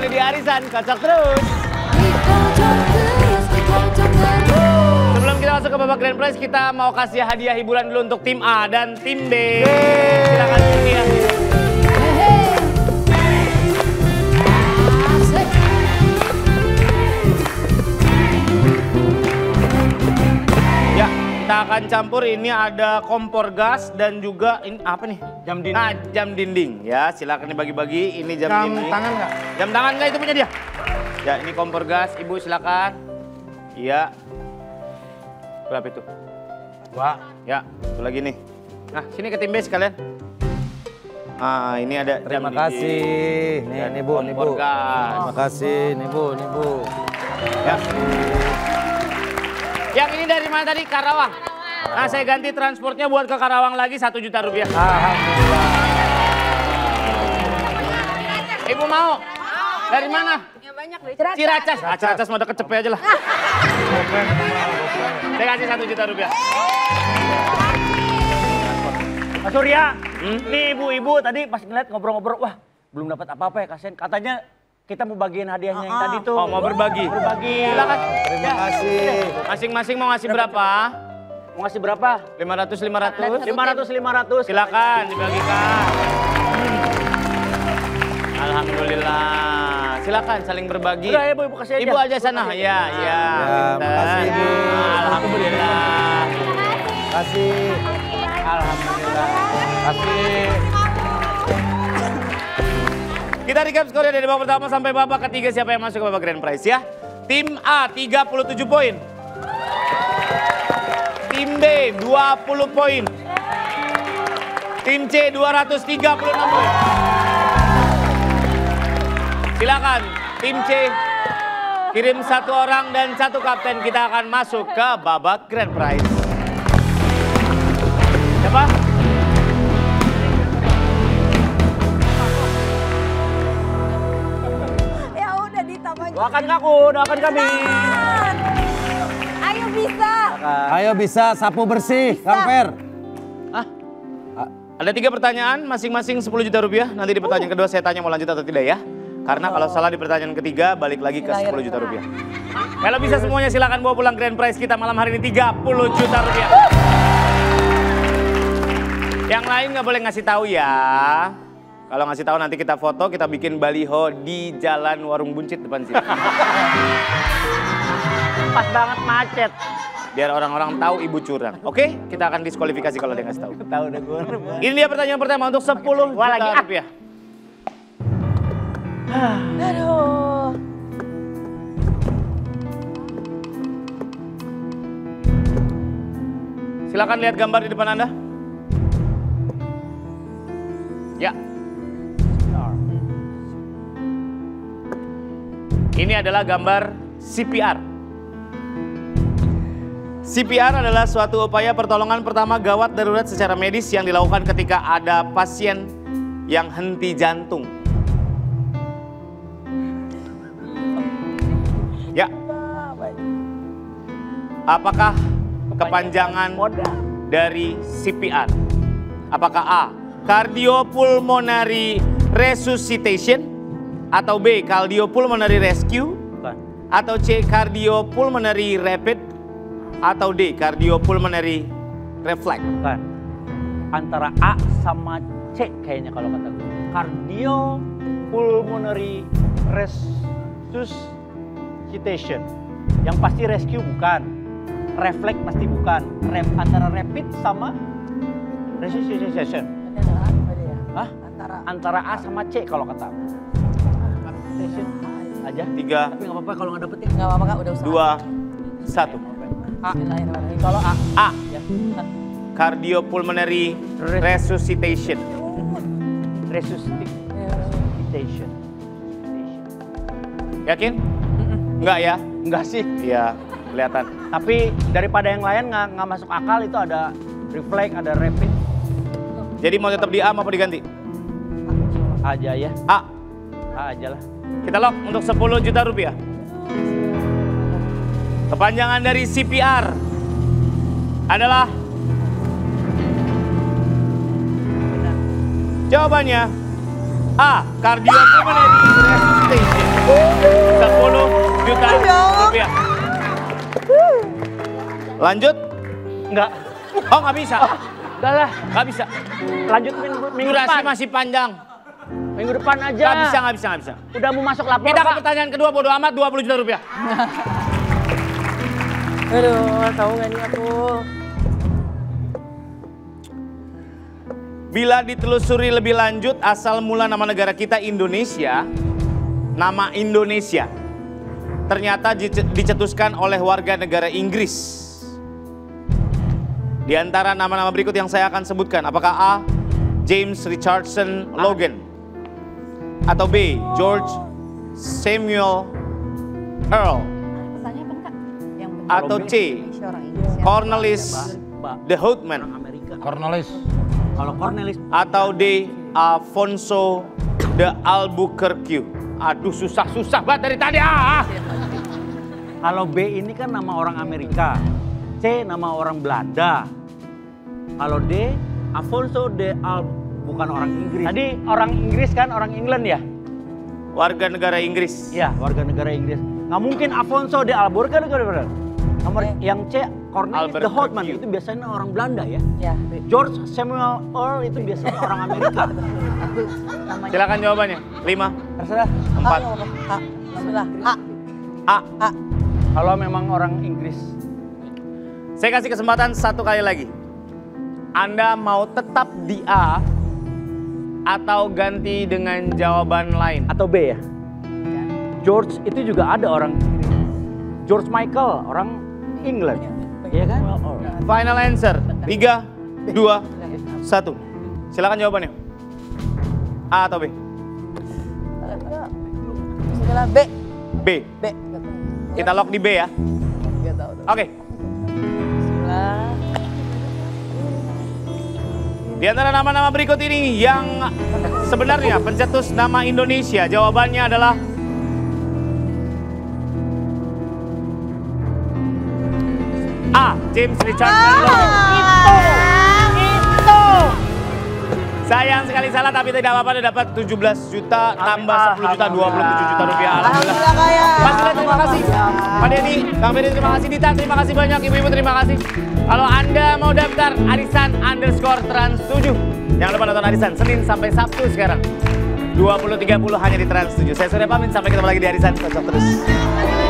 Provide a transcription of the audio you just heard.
Deddy Arisan, kocok terus. Sebelum kita masuk ke babak grand prize, kita mau kasih hadiah hiburan dulu untuk tim A dan tim B. Silakan ya. Kita akan campur, ini ada kompor gas dan juga ini apa nih? Jam dinding. Nah, jam dinding ya, silakan dibagi-bagi. Ini jam dinding. Jam tangan nggak? Jam tangan nggak, itu punya dia. Ya, ini kompor gas, Ibu silakan. Iya. Berapa itu? 2. Ya, satu lagi nih. Nah, sini ke tim B sekalian. Ah, ini ada terima kasih. Nih, Bu, nih, Bu. Terima kasih, nih, Bu, nih, Bu. Ya. Yang ini dari mana tadi? Karawang. Nah, saya ganti transportnya buat ke Karawang lagi 1 juta rupiah. Alhamdulillah. Ibu mau? Dari mana? Yang banyak deh. Ciracas. Ah, Ciracas mau deket Cepet aja lah. Saya kasih 1 juta rupiah. Mas Surya, nih ibu-ibu tadi pas ngeliat ngobrol-ngobrol, wah belum dapat apa-apa ya kasihan. Katanya kita mau bagiin hadiahnya yang tadi tuh. Oh, mau berbagi? Berbagi. Silakan. Terima kasih. Masing-masing mau ngasih berapa? Mau ngasih berapa? 500. 500. Silakan dibagikan. Alhamdulillah. Silakan saling berbagi. Udah ya Bu, Ibu kasih aja. Ibu aja sana. Ya, ya. Makasih, Ibu. Alhamdulillah. Kasih. Alhamdulillah. Kasih. Kita recap skornya dari babak pertama sampai babak ketiga, siapa yang masuk ke babak grand prize ya. Tim A 37 poin. Tim B 20 poin. Tim C 236 poin. Silakan tim C kirim 1 orang dan 1 kapten, kita akan masuk ke babak grand prize. Siapa? Doakan aku, doakan kami. Ayo bisa. Ayo bisa, sapu bersih, Kang Fer. Ada 3 pertanyaan, masing-masing 10 juta rupiah. Nanti di pertanyaan kedua saya tanya mau lanjut atau tidak ya. Karena kalau salah di pertanyaan ketiga, balik lagi ke 10 juta rupiah. Kalau bisa semuanya silakan bawa pulang grand prize kita malam hari ini 30 juta rupiah. Yang lain nggak boleh ngasih tahu ya. Kalau ngasih tahu nanti kita foto, kita bikin baliho di Jalan Warung Buncit depan sini. Pas banget macet. Biar orang-orang tahu ibu curang. Oke, kita akan diskualifikasi kalau dia ngasih tahu. Tahu deh gue. Ini dia pertanyaan pertama untuk 10 juta rupiah. Aduh. Silakan lihat gambar di depan Anda. Ya. Ini adalah gambar CPR. CPR adalah suatu upaya pertolongan pertama gawat darurat secara medis yang dilakukan ketika ada pasien yang henti jantung. Ya. Apakah kepanjangan dari CPR? Apakah A, cardiopulmonary resuscitation? Atau B, cardiopulmonary rescue? Bukan. Atau C, cardiopulmonary rapid? Atau D, cardiopulmonary reflex? Bukan. Antara A sama C kayaknya kalau kata gue. Cardiopulmonary resuscitation. Yang pasti rescue bukan. Reflex pasti bukan. Antara rapid sama resuscitation. Hah? Antara A sama C kalau kata aku. Aja 3, tapi nggak apa-apa kalau nggak dapet ya. Nggak apa-apa Kak, udah usaha. 2, 1. A. Kalau A. A, Ya. cardiopulmonary resuscitation. Resuscitation. Yakin? Enggak ya? Enggak sih. Iya, kelihatan. Tapi daripada yang lain nggak masuk akal, itu ada reflex, ada rapid. Jadi mau tetap di A apa diganti? A aja ya. A. A aja lah. Kita lock untuk 10 juta rupiah. Kepanjangan dari CPR adalah jawabannya A, cardiopulmonary resuscitation. 10 juta rupiah. Lanjut? Enggak. Oh nggak bisa? Enggak lah. Nggak bisa? Lanjut minggu Durasi depan. masih panjang. Minggu depan aja. Nggak bisa, nggak bisa, nggak bisa. Udah mau masuk lapor, Kita ke Pak. pertanyaan kedua, bodo amat, 20 juta rupiah. Aduh, tahu nggak nih aku? Bila ditelusuri lebih lanjut, asal mula nama negara kita Indonesia, nama Indonesia ternyata dicetuskan oleh warga negara Inggris. Di antara nama-nama berikut yang saya akan sebutkan, apakah A. James Richardson Logan, atau B. George Samuel Earl, Pesannya apa enggak? Yang benar. atau C. Indonesia, orang Indonesia. Cornelis de Houtman, Amerika. Cornelis. Kalau Cornelis. atau D. Afonso de Albuquerque. Aduh, susah-susah banget dari tadi. Kalau B ini kan nama orang Amerika. C nama orang Belanda. Kalau D, Afonso de bukan orang Inggris. Tadi orang Inggris kan, orang England ya? Warga negara Inggris. Iya, warga negara Inggris. Nggak mungkin Afonso de Albuquerque. Nomor yang C, Cornelis de Houtman, itu biasanya orang Belanda ya. Ya, George Samuel Earl itu biasanya orang Amerika. namanya. Silakan jawabannya. 5, Terserah. 4. A. Bismillah. A. A. Kalau memang orang Inggris. Saya kasih kesempatan satu kali lagi. Anda mau tetap di A atau ganti dengan jawaban lain? Atau B ya? George itu juga ada orang George Michael, orang England. Iya kan? Final answer. 3, 2, 1. Silakan jawabannya. A atau B? Bismillah. B. B. B. Kita lock di B ya. Gak tahu. Oke. Bismillah. Di antara nama-nama berikut ini yang sebenarnya pencetus nama Indonesia, jawabannya adalah A. James Richardson Logan. Itu. Sayang sekali salah, tapi tidak apa-apa, dapat 17 juta tambah 10 juta, 27 juta rupiah. Alhamdulillah kaya. Mas Dita, terima kasih. Pak Deddy, Kang Ferry, terima kasih. Dita, terima kasih banyak. Ibu-ibu, terima kasih. Kalau Anda mau daftar Arisan_Trans7, jangan lupa nonton Arisan Senin sampai Sabtu sekarang. 20.30 hanya di Trans7. Saya Surya pamit, sampai ketemu lagi di Arisan. Sosok terus.